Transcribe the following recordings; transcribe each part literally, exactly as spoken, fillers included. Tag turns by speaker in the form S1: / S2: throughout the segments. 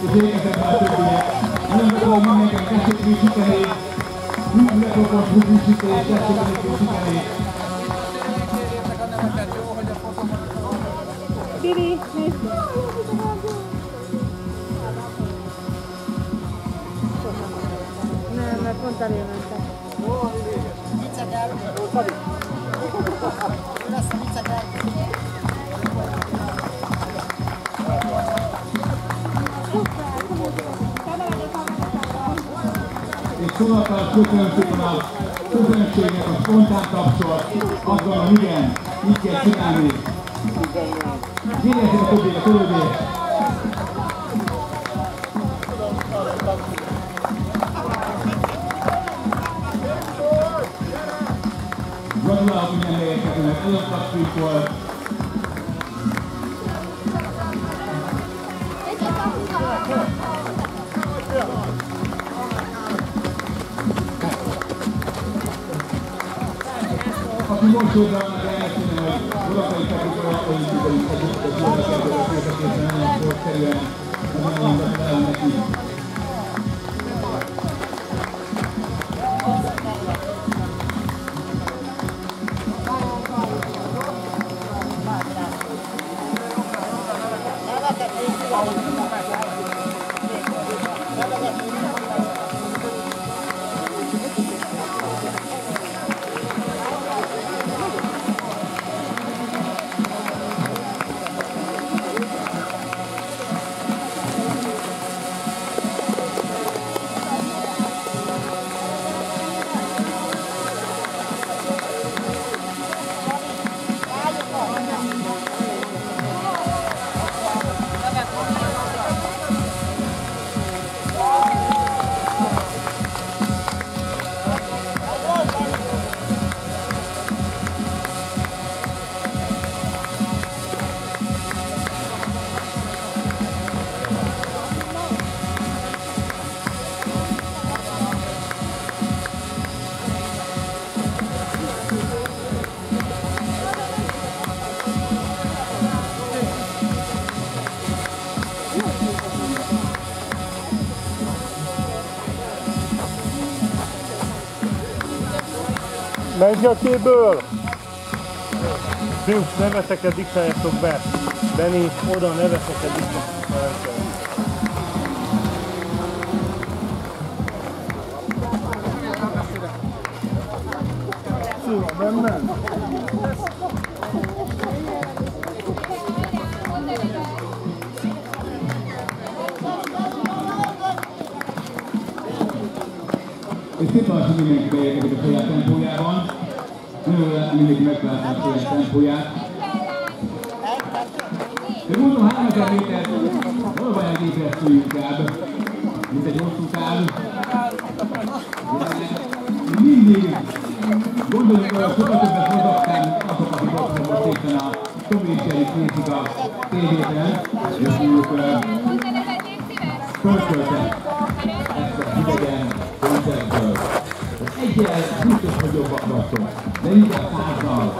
S1: érkezett már többiek. Nagyon tudom, hogy mindenkinek tessék még sikerét. Hűtületokon húzsítés, tessék még sikerét.
S2: Bibi, nézd! Nem, mert pont elérmentek.
S3: Jó, viccek el! Jó, Szabi! Ő lesz a viccek el!
S1: És szóval köszönöm szépen a közönségnek a spontán tapsot, azt gondolom, igen, így kell csinálni. Gyérjetek a többé, a többé! Gratulálok minden helyeketőnek, ez a tapszik volt. Aki most hozzánnak elmesélni, hogy Borakai Petrik olimpiai együttes érdekelőre féltetésben nagyon sportszerűen, nagyon gratulálom neki.
S4: Menj a képből! Fiúk, neveteket diktáljátok be! Benni, oda neveteket diktáljátok be! Szia, benne!
S1: És szépen lassan mindenki beérkezik a saját tempójában. Nagyon lehet, mindenki megtalálta a saját tempóját. De mondom, háromezer métert valóban elgépesztő inkább, mint egy hosszú táv. Mindig gondoljuk, hogy sokkal többet mozogtam azok, akik ott most éppen a Tomlincseri nézik a tévében, és mondjuk föltöltek ezt a hidegen koncertből. Egyel biztos, hogy jobbak vagytok, de inkább százzal.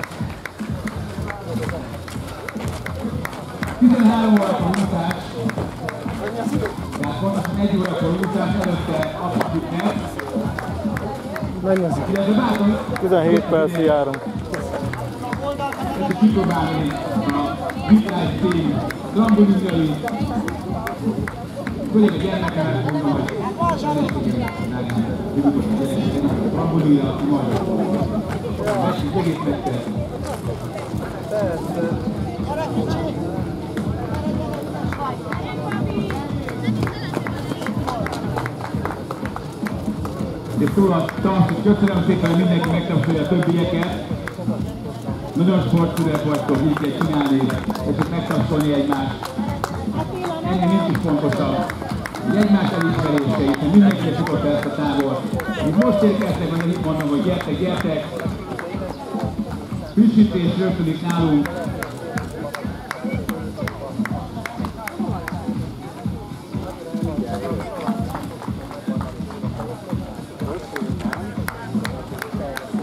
S1: tizenhárom órakor úszás, tehát pontosan egy órakor úszás előtte azt adjuk meg.
S4: Mennyi tizenhét percig járunk.
S1: Ezt kipróbálni a Vitrágy Team trambulinjai. Főleg a gyermekemet mondom, hogy a trambulinra majd messzik egész megtett. És szóval tanszít, köszönöm szépen, hogy mindenki megtapsolja a többieket. Nagyon sportszület vagytok, így kell csinálni, és ott megtapsolni egymást. Ennél nincs is fontosabb. Egymás elismerése, hiszen mindenki szokott el ezt a távol. Itt most érkeztek, majd itt mondom, hogy gyertek, gyertek. Frissítés rögtön itt nálunk.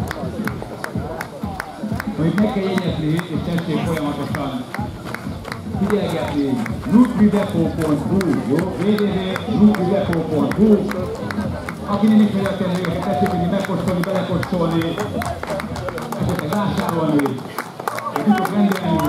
S1: Hogy meg kell jegyezni, és tessék folyamatosan figyelgetni, nutridepot pont hu, jó? w w w pont nutridepot pont hu. Aki nem ismeri a termékeket, tessék, hogy megkóstolni, belekóstolni, esetleg vásárolni, és tudok rendelni.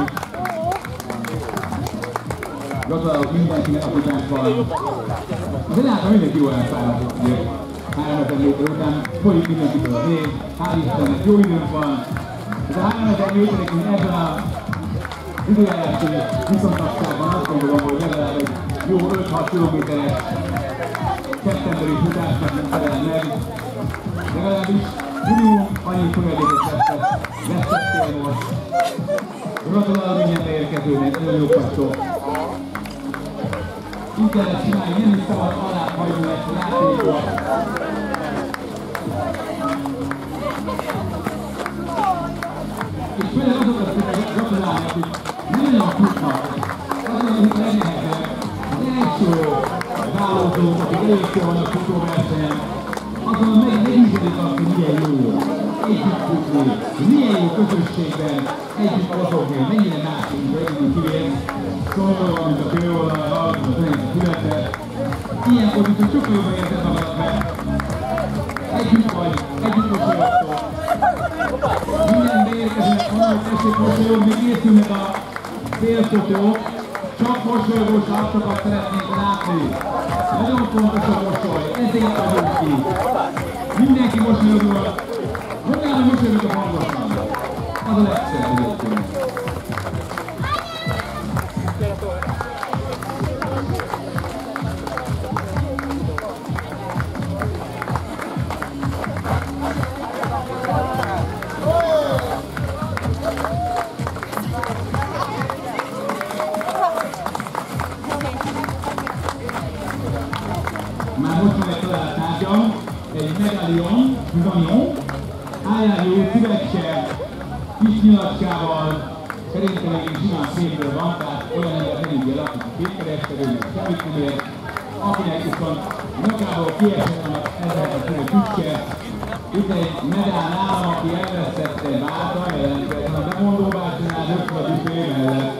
S1: Gratulálok mindenkinek, aki bent van. Azért látom, mindenki jól elfáradt, ugye? háromezer méter után folyik mindenkitől az ég, hál' Istennek jó időnk van. Ez a háromezer méterekünk ebben az időjárási viszontagságban azt gondolom, hogy legalább egy jó öt-hat kilométeres szeptemberi futásnak nem felel meg. Legalábbis minimum annyi töredékes vesztettél most. Gratulálok minden beérkezőnek, nagyon jók vagytok. Így kellett csinálni, nem is szabad alá hagyni ezt a játékot. És főleg azokat tudják gratulálni, akik nem olyan futnak. Azon, akik legnehezebb, az első vállalkozók, akik először vannak futóversenyen, azon meg megügyedik azt, hogy milyen jó együtt futni, milyen jó közösségben együtt mozogni, mennyire másik, mint együtt kivér. Szólva, mint a kőolajjal, mint az egyik születet. Ilyenkor viszont sokkal jobban érzed magad meg. Együtt vagy, együtt mosolyogtok. Minden beérkezőnek van, hogy tessék mosolyog, még készülnek a célfotók. Csak mosolygós arcokat szeretnénk látni. Nagyon fontos a mosoly, ezért vagyunk ki. Mindenki mosolyogol. Hogyan mosolyogok a hangosan? Az a legszebb egyébként. Már most meg talált tárgyam, egy medallion, medallion, álljáró szívecske, kis nyilacskával, szerintem egy simán szépről van, tehát olyan ember nem így él, akik a kétkereskedőnek semmit nem ér, akinek viszont magából kiesett annak ezzel a fő tücske. Itt egy medál nálam, aki elvesztette váltal, jelentkezzen a bemondóbácsinál, rögtön a büfé mellett.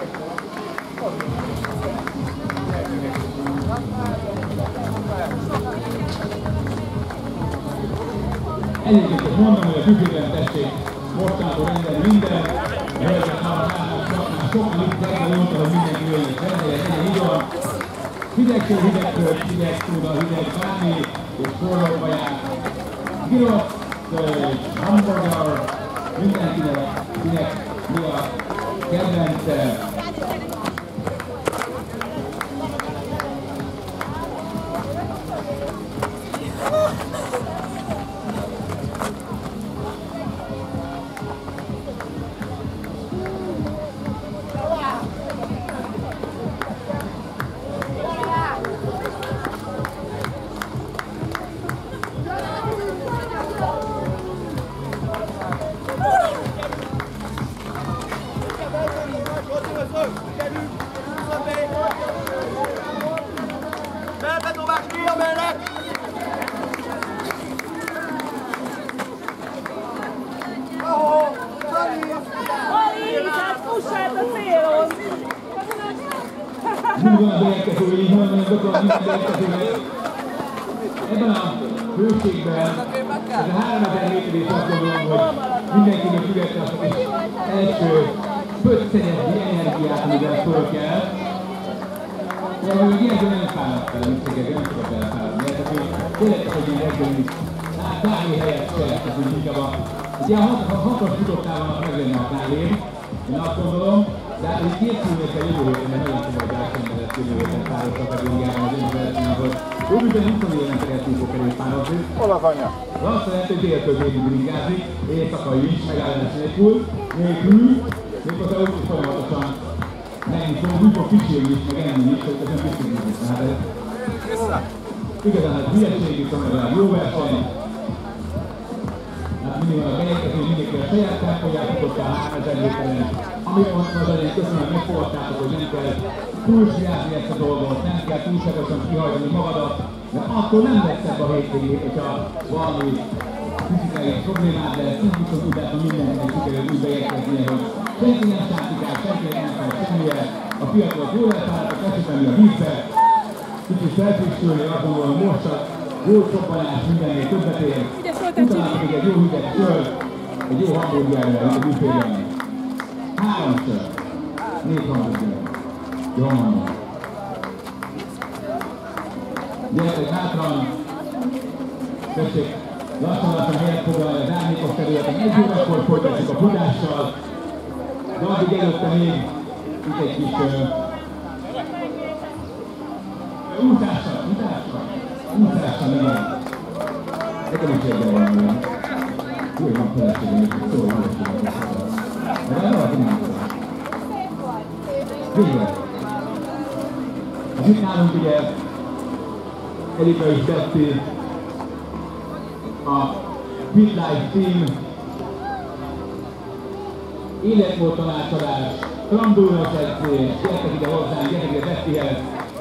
S1: Egyébként mondom, hogy a büfében tessék mostantól rendelni minden, hölgyek, hallgatásnak, csaknál sok litrek, de mondta, hogy mindenki jöjjön rendeljen, legyen így van. Hidegtől hidegtől, hideg szóda, hideg bármi, és forró kaját. Gyrosz, hamburger, mindenkinek, kinek mi a kedvence. Minden a beérkező, így nagyon gyakorlatilag minden beérkezőnek. Ebben a hőségben, ez a háromezer méterét azt gondolom, hogy mindenkinek üvegte azt az első pöccenyezni energiát, amivel föl kell. De hogy ilyenkor nem fáradt fel, mint szegek, nem tudok elfáradni. Tehát, hogy tényleg csak egy ilyen reggeli kávé helyett se, tehát hogy inkább a... Ugye a hatos futottál vannak meglenne a kávén, én azt gondolom, de hát, hogy készülnék a jövő héten, mert nagyon komoly versenyben lesz jövő héten páros kategóriában az én versenyben. Jó, bizony húsz éven keresztül fog kerülni pározni.
S4: Hol az anya?
S1: Azt jelenti, hogy déltől végig bringázik, éjszakai is, megállás nélkül, nélkül, méghozzá úgy is folyamatosan menni fog, úgy fog kísérni is, meg enni is, hogy ez nem kísérni is. Igazán, hát hülyeség is van, legalább jó verseny. Hát mindig van a beérkező, mindenki a saját tempóját futottál háromezer méteren. Amit mondtam az elején, köszönöm, megfogadtátok, hogy nem kell túlsúlyozni ezt a dolgot, nem kell túlságosan kihajtani magadat, de akkor nem lesz ebbe a hétvégét, hogyha valami fizikai problémád lesz, nem viszont úgy látom mindenkinek sikerül úgy beérkeznie, hogy senki nem sántikál, senki nem fel semmilyen. A fiatalok jól elszálltak, esetlenül a vízbe. Kicsit felfrissülni, azt gondolom, most a jó csoppanás mindennél többet ér. Utána pedig egy jó hideg sör, egy jó hamburgerrel, egy büfében. Három sör, négy hamburger. Jó mondom. Gyertek hátran, tessék lassan-lassan helyet foglalni az árnyékos területen. Egy órakor folytatjuk a futással, de addig előtte még itt egy kis úszással, úszással, úszással, igen. Nekem is egyben valami. Jó, hogy van feleségem, és szó, hogy feleségem. De ez valaki nem tudom. Végre. Itt nálunk ugye Erika is teszi a Fit Life Team életmód tanácsadás, trambulnos edzés, gyertek ide hozzánk, gyertek ide Bettihez.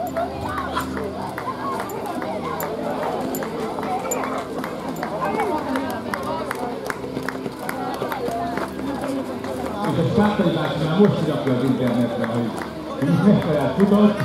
S1: És a Spártai bácsi már most irakja az internetre, hogy így megfelelt futott.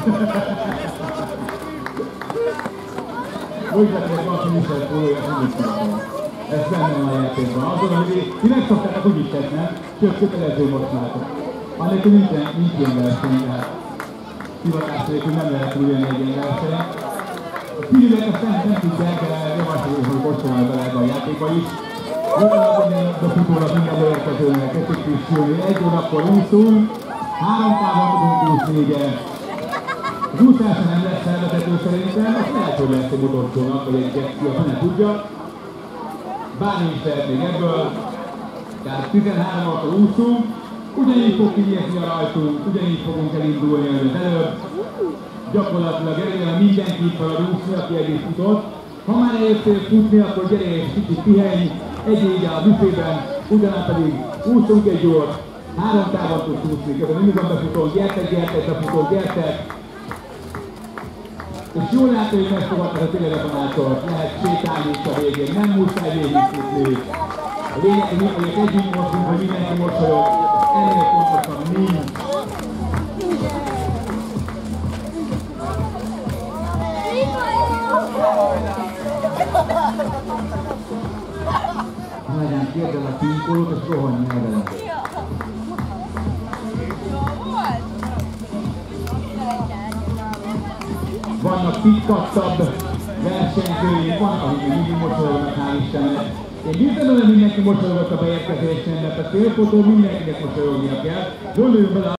S1: Úgy vettek azt, hogy Michel Pólója tudjuk csinálni. Ez benne van a játékban. Azon, hogy ti megszoktátok úgy is tettnek, sőt kötelező most látok. Annélkül nincs ilyen verseny, tehát hivatás nélkül nem lehet úgy jönni egy ilyen verseny. A figyelők azt nem, nem tudják, de javasoljuk, hogy kocsolnak bele ebbe a játékba is. Gondolom, hogy a futónak minden érkezőnek kezdjük frissülni. Egy órakor úszunk, három távon tudunk úszni, ugye. Az úszásra nem lesz felvezető szerintem, azt lehet, hogy lesz egy utolsónak, vagy egy geszti, azt nem tudja. Bármi is lehet még ebből. Tehát tizenháromkor úszunk, ugyanígy fog kinyílni a rajtunk, ugyanígy fogunk elindulni az előbb. Gyakorlatilag elérően mindenki itt van a úszni, aki egész futott. Ha már eljöttél futni, akkor gyere és kicsit pihenj, egyégy a büfében, utána pedig úszunk egy jót. Három távon tudsz úszni, közben mindig van befutó, gyertek, gyertek, befutó, gyertek. És jól látja, hogy megfogadtad a telefonátor, lehet sétálni itt a végén, nem muszáj végigfutni. A lényeg, hogy mi vagyok együtt mozdulunk, hogy mindenki mosolyog, ennél fontosabb nincs. Legyen kérdel a pinkolót, és rohanj el vele. Vannak pitkattabb versenyzői, vannak, akik mindig mosolyognak, hál' Istennek. Én biztosan, hogy mindenki mosolyogott a beérkezésen, mert a célfotó mindenkinek mosolyognia kell. Gondoljunk bele